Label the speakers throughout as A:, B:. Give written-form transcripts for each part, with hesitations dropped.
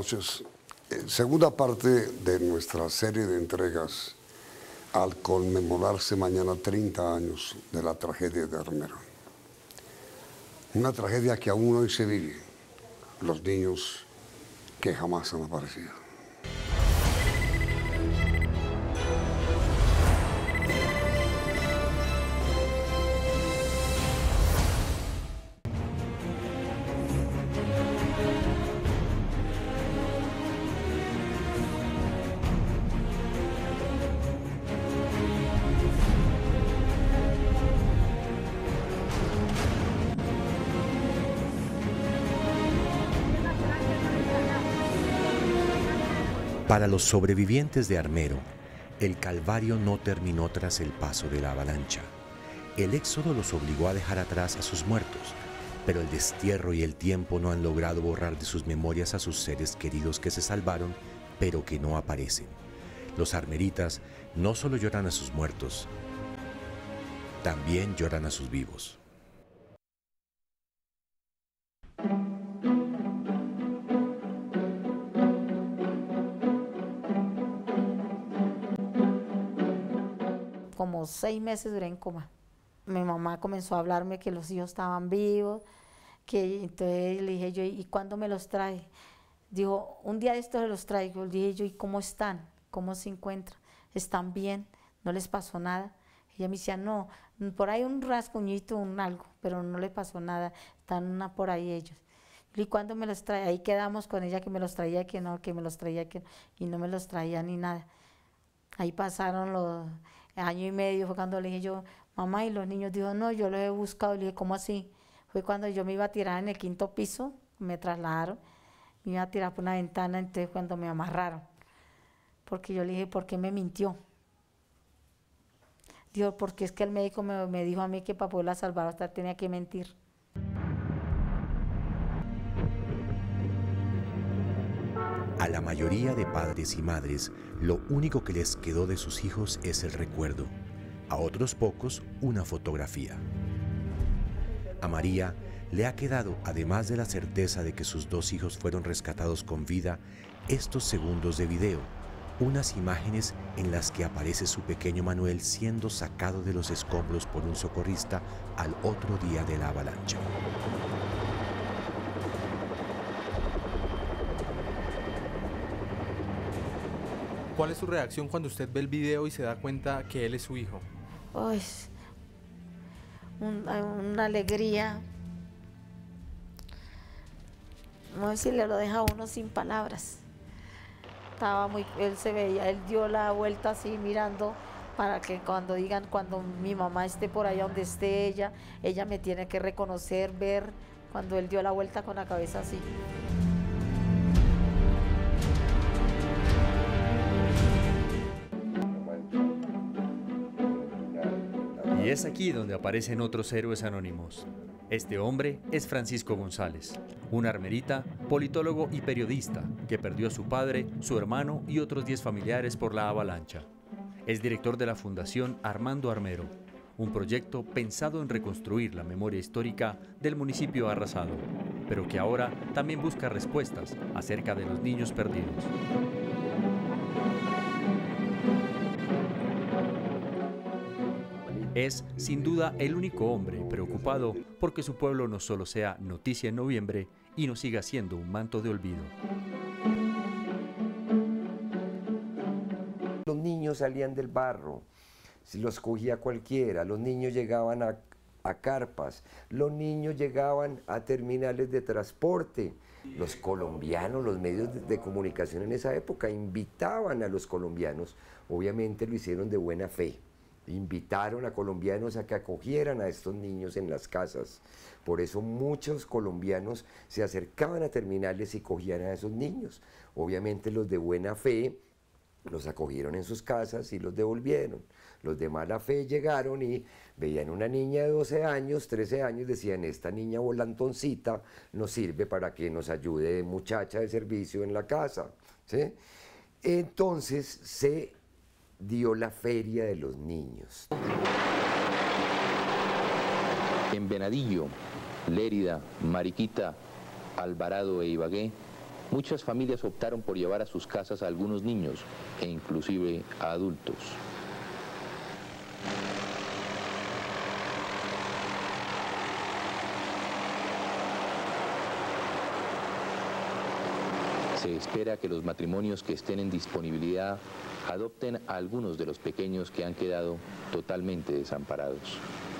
A: noches. Segunda parte de nuestra serie de entregas al conmemorarse mañana 30 años de la tragedia de Armero. Una tragedia que aún hoy se vive, los niños que jamás han aparecido.
B: Para los sobrevivientes de Armero, el calvario no terminó tras el paso de la avalancha. El éxodo los obligó a dejar atrás a sus muertos, pero el destierro y el tiempo no han logrado borrar de sus memorias a sus seres queridos que se salvaron, pero que no aparecen. Los armeritas no solo lloran a sus muertos, también lloran a sus vivos.
C: Como 6 meses duré en coma. Mi mamá comenzó a hablarme que los hijos estaban vivos, que entonces le dije yo, ¿y cuándo me los trae? Dijo, un día de estos se los traigo. Le dije yo, ¿y cómo están? ¿Cómo se encuentran? ¿Están bien? ¿No les pasó nada? Ella me decía, no, por ahí un rasguñito, un algo, pero no le pasó nada, están por ahí ellos. ¿Y cuándo me los trae? Ahí quedamos con ella que me los traía, que no, que me los traía, que no, y no me los traía ni nada. Ahí pasaron los año y medio, fue cuando le dije yo, mamá, y los niños, dijo, no, yo los he buscado. Le dije, ¿cómo así? Fue cuando yo me iba a tirar en el 5.º piso, me trasladaron, me iba a tirar por una ventana, entonces cuando me amarraron, porque yo le dije, ¿por qué me mintió? Dijo, porque es que el médico me dijo a mí que para poderla salvar hasta tenía que mentir.
B: A la mayoría de padres y madres, lo único que les quedó de sus hijos es el recuerdo. A otros pocos, una fotografía. A María le ha quedado, además de la certeza de que sus 2 hijos fueron rescatados con vida, estos segundos de video, unas imágenes en las que aparece su pequeño Manuel siendo sacado de los escombros por un socorrista al otro día de la avalancha.
D: ¿Cuál es su reacción cuando usted ve el video y se da cuenta que él es su hijo?
C: Ay, una alegría. No sé si le lo deja a uno sin palabras. Él se veía, él dio la vuelta así mirando para que cuando digan, cuando mi mamá esté por allá donde esté ella me tiene que reconocer, ver, cuando él dio la vuelta con la cabeza así.
E: Y es aquí donde aparecen otros héroes anónimos. Este hombre es Francisco González, un armerita, politólogo y periodista que perdió a su padre, su hermano y otros 10 familiares por la avalancha. Es director de la Fundación Armando Armero, un proyecto pensado en reconstruir la memoria histórica del municipio arrasado, pero que ahora también busca respuestas acerca de los niños perdidos. Es, sin duda, el único hombre preocupado porque su pueblo no solo sea noticia en noviembre y no siga siendo un manto de olvido.
F: Los niños salían del barro, si los cogía cualquiera, los niños llegaban a carpas, los niños llegaban a terminales de transporte. Los colombianos, los medios de comunicación en esa época invitaban a los colombianos, obviamente lo hicieron de buena fe. Invitaron a colombianos a que acogieran a estos niños en las casas. Por eso muchos colombianos se acercaban a terminales y cogían a esos niños. Obviamente los de buena fe los acogieron en sus casas y los devolvieron. Los de mala fe llegaron y veían una niña de 12 años, 13 años, decían, esta niña volantoncita nos sirve para que nos ayude de muchacha de servicio en la casa, ¿sí? Entonces se dio la Feria de los Niños.
G: En Venadillo, Lérida, Mariquita, Alvarado e Ibagué, muchas familias optaron por llevar a sus casas a algunos niños e inclusive a adultos. Se espera que los matrimonios que estén en disponibilidad adopten a algunos de los pequeños que han quedado totalmente desamparados.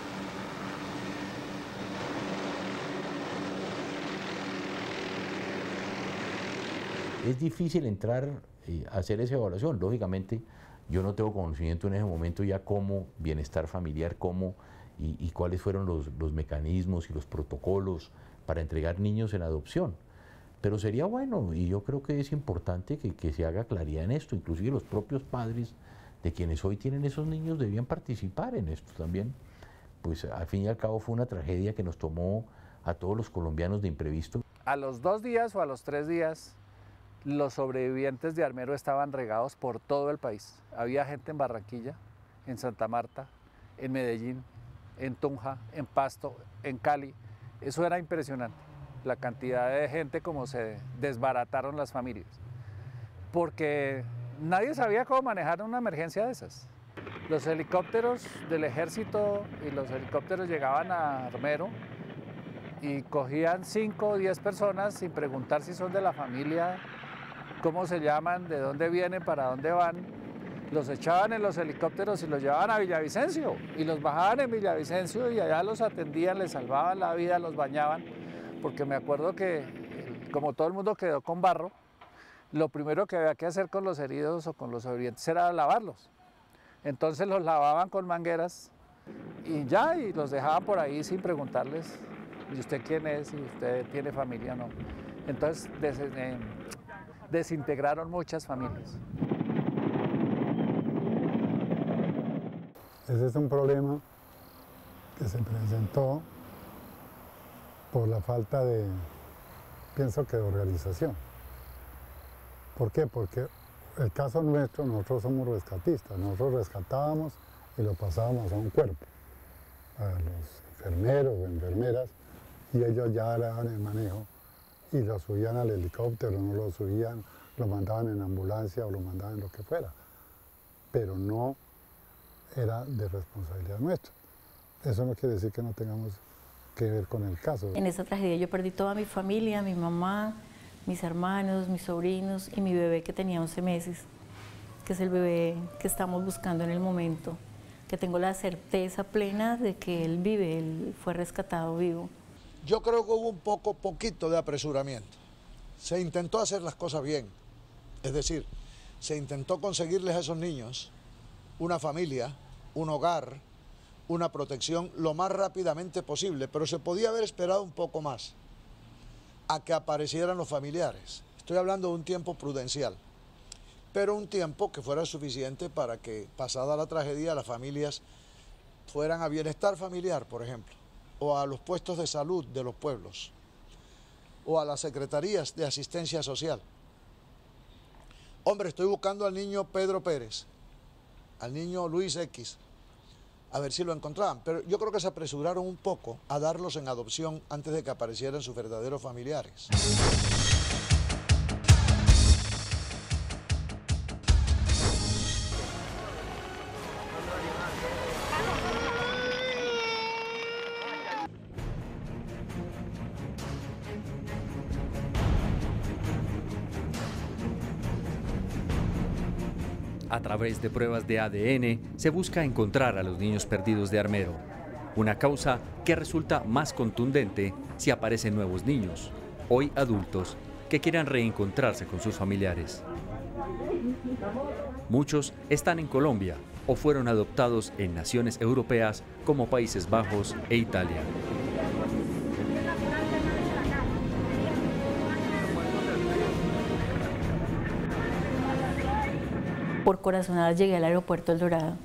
H: Es difícil entrar a hacer esa evaluación. Lógicamente, yo no tengo conocimiento en ese momento ya cómo bienestar familiar, y cuáles fueron los mecanismos y los protocolos para entregar niños en adopción. Pero sería bueno, y yo creo que es importante que se haga claridad en esto. Inclusive los propios padres de quienes hoy tienen esos niños debían participar en esto también. Pues al fin y al cabo fue una tragedia que nos tomó a todos los colombianos de imprevisto.
I: A los 2 días o a los 3 días, los sobrevivientes de Armero estaban regados por todo el país. Había gente en Barranquilla, en Santa Marta, en Medellín, en Tunja, en Pasto, en Cali. Eso era impresionante, la cantidad de gente, como se desbarataron las familias. Porque nadie sabía cómo manejar una emergencia de esas. Los helicópteros del ejército y los helicópteros llegaban a Armero y cogían 5 o 10 personas sin preguntar si son de la familia, cómo se llaman, de dónde vienen, para dónde van. Los echaban en los helicópteros y los llevaban a Villavicencio y los bajaban en Villavicencio y allá los atendían, les salvaban la vida, los bañaban, porque me acuerdo que como todo el mundo quedó con barro, lo primero que había que hacer con los heridos o con los sobrevivientes era lavarlos. Entonces los lavaban con mangueras y ya, y los dejaban por ahí sin preguntarles, ¿y usted quién es? ¿Y usted tiene familia o no? Entonces desintegraron muchas familias.
J: Ese es un problema que se presentó por la falta de, pienso que de organización. ¿Por qué? Porque el caso nuestro, nosotros somos rescatistas, nosotros rescatábamos y lo pasábamos a un cuerpo, a los enfermeros o enfermeras, y ellos ya daban el manejo y lo subían al helicóptero, no lo subían, lo mandaban en ambulancia o lo mandaban en lo que fuera, pero no era de responsabilidad nuestra. Eso no quiere decir que no tengamos que ver con el caso.
K: En esa tragedia yo perdí toda mi familia, mi mamá, mis hermanos, mis sobrinos y mi bebé que tenía 11 meses, que es el bebé que estamos buscando en el momento, que tengo la certeza plena de que él vive, él fue rescatado vivo.
L: Yo creo que hubo un poquito de apresuramiento. Se intentó hacer las cosas bien, es decir, se intentó conseguirles a esos niños una familia, un hogar, una protección lo más rápidamente posible, pero se podía haber esperado un poco más a que aparecieran los familiares. Estoy hablando de un tiempo prudencial, pero un tiempo que fuera suficiente para que, pasada la tragedia, las familias fueran a bienestar familiar, por ejemplo, o a los puestos de salud de los pueblos, o a las secretarías de asistencia social. Hombre, estoy buscando al niño Pedro Pérez, al niño Luis X, a ver si lo encontraban, pero yo creo que se apresuraron un poco a darlos en adopción antes de que aparecieran sus verdaderos familiares.
E: A través de pruebas de ADN se busca encontrar a los niños perdidos de Armero, una causa que resulta más contundente si aparecen nuevos niños, hoy adultos, que quieran reencontrarse con sus familiares. Muchos están en Colombia o fueron adoptados en naciones europeas como Países Bajos e Italia.
K: Por corazonadas llegué al aeropuerto El Dorado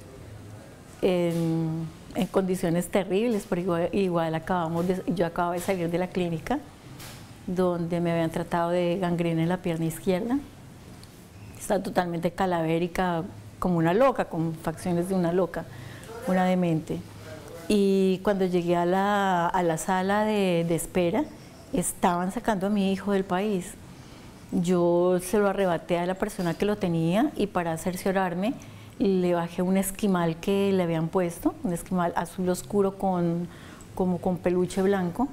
K: en condiciones terribles, porque igual yo acababa de salir de la clínica donde me habían tratado de gangrena en la pierna izquierda. Estaba totalmente calavérica, como una loca, con facciones de una loca, una demente. Y cuando llegué a la sala de espera, estaban sacando a mi hijo del país. yo se lo arrebaté a la persona que lo tenía y para cerciorarme le bajé un esquimal que le habían puesto, un esquimal azul oscuro como con peluche blanco,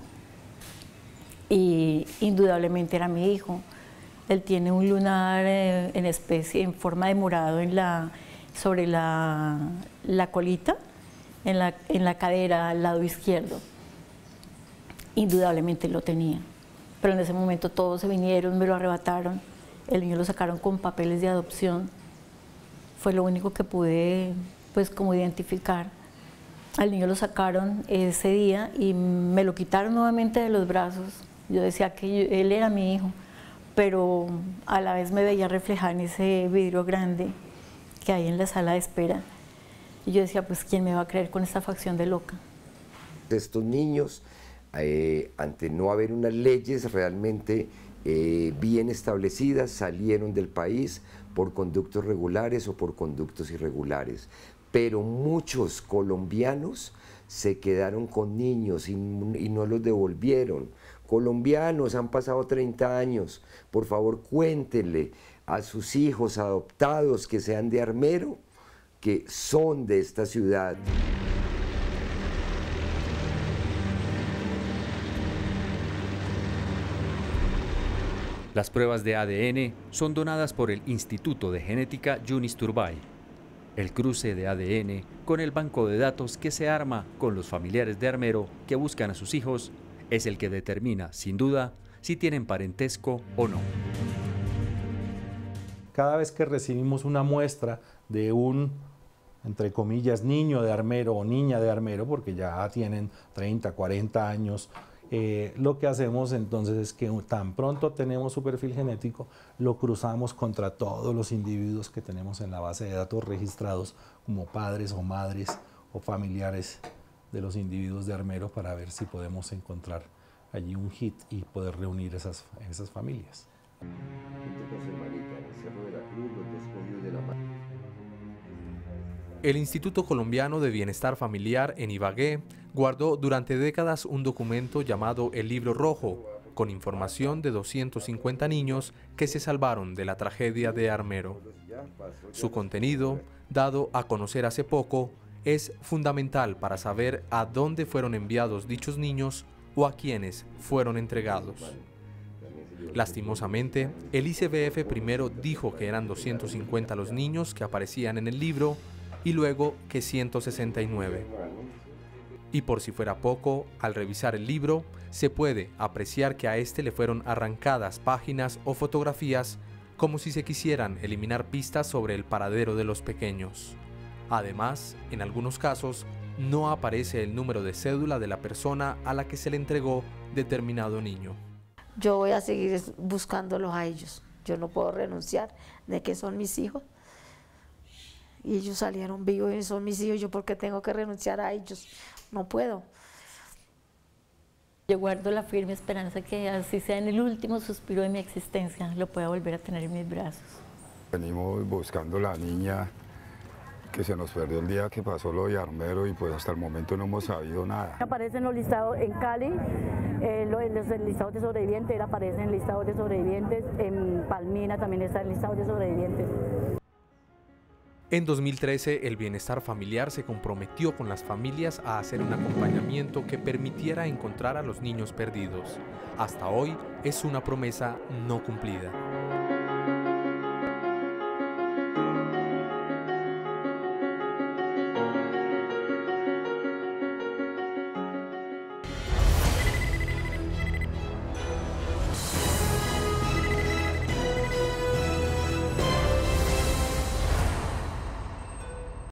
K: y indudablemente era mi hijo. Él tiene un lunar en forma de morado sobre la colita, en la cadera al lado izquierdo. Indudablemente lo tenía, pero en ese momento todos se vinieron, me lo arrebataron, el niño lo sacaron con papeles de adopción. Fue lo único que pude, pues, como identificar. Al niño lo sacaron ese día y me lo quitaron nuevamente de los brazos. Yo decía que él era mi hijo, pero a la vez me veía reflejada en ese vidrio grande que hay en la sala de espera. Y yo decía, pues, ¿quién me va a creer con esta facción de loca?
F: Estos niños, ante no haber unas leyes realmente bien establecidas, salieron del país por conductos regulares o por conductos irregulares. Pero muchos colombianos se quedaron con niños y no los devolvieron. Colombianos, han pasado 30 años, por favor cuéntenle a sus hijos adoptados que sean de Armero, que son de esta ciudad.
E: Las pruebas de ADN son donadas por el Instituto de Genética Yunis Turbay. El cruce de ADN con el banco de datos que se arma con los familiares de Armero que buscan a sus hijos es el que determina, sin duda, si tienen parentesco o no.
M: Cada vez que recibimos una muestra de un, entre comillas, niño de Armero o niña de Armero, porque ya tienen 30, 40 años, lo que hacemos entonces es que tan pronto tenemos su perfil genético, lo cruzamos contra todos los individuos que tenemos en la base de datos registrados como padres o madres o familiares de los individuos de Armero para ver si podemos encontrar allí un hit y poder reunir esas familias.
D: El Instituto Colombiano de Bienestar Familiar en Ibagué guardó durante décadas un documento llamado el Libro Rojo, con información de 250 niños que se salvaron de la tragedia de Armero. Su contenido, dado a conocer hace poco, es fundamental para saber a dónde fueron enviados dichos niños o a quiénes fueron entregados. Lastimosamente, el ICBF primero dijo que eran 250 los niños que aparecían en el libro y luego que 169. Y por si fuera poco, al revisar el libro, se puede apreciar que a este le fueron arrancadas páginas o fotografías como si se quisieran eliminar pistas sobre el paradero de los pequeños. Además, en algunos casos, no aparece el número de cédula de la persona a la que se le entregó determinado niño.
C: Yo voy a seguir buscándolos a ellos. Yo no puedo renunciar de que son mis hijos. Y ellos salieron vivos y son mis hijos. ¿Yo por qué tengo que renunciar a ellos? No puedo.
K: Yo guardo la firme esperanza que así sea en el último suspiro de mi existencia, lo pueda volver a tener en mis brazos.
N: Venimos buscando la niña que se nos perdió el día que pasó lo de Armero y pues hasta el momento no hemos sabido nada.
O: Aparece en los listados en Cali, en los listados de sobrevivientes, él aparece en listados de sobrevivientes, en Palmira también está en listados de sobrevivientes.
D: En 2013, el Bienestar Familiar se comprometió con las familias a hacer un acompañamiento que permitiera encontrar a los niños perdidos. Hasta hoy es una promesa no cumplida.